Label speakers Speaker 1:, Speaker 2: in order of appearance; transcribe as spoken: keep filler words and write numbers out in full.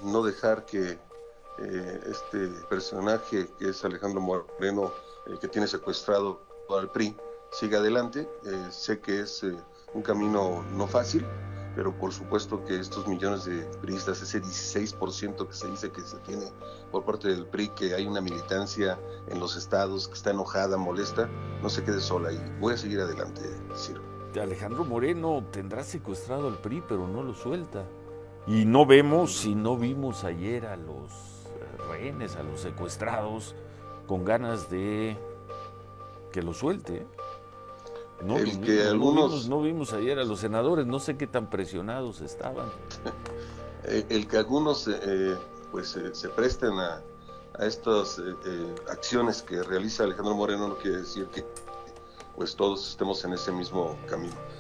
Speaker 1: no dejar que eh, este personaje que es Alejandro Moreno, eh, que tiene secuestrado al P R I, siga adelante. Eh, sé que es eh, un camino no fácil, pero por supuesto que estos millones de priistas, ese dieciséis por ciento que se dice que se tiene por parte del P R I, que hay una militancia en los estados que está enojada, molesta, no se quede sola y voy a seguir adelante, Ciro.
Speaker 2: Alejandro Moreno tendrá secuestrado al P R I, pero no lo suelta. Y no vemos y no vimos ayer a los rehenes, a los secuestrados, con ganas de que lo suelte. No
Speaker 1: El
Speaker 2: los
Speaker 1: que
Speaker 2: vimos, no vimos,
Speaker 1: algunos,
Speaker 2: no vimos ayer a los senadores, no sé qué tan presionados estaban.
Speaker 1: eh, el que algunos eh, pues eh, se presten a, a estas eh, eh, acciones que realiza Alejandro Moreno no quiere decir que pues todos estemos en ese mismo camino.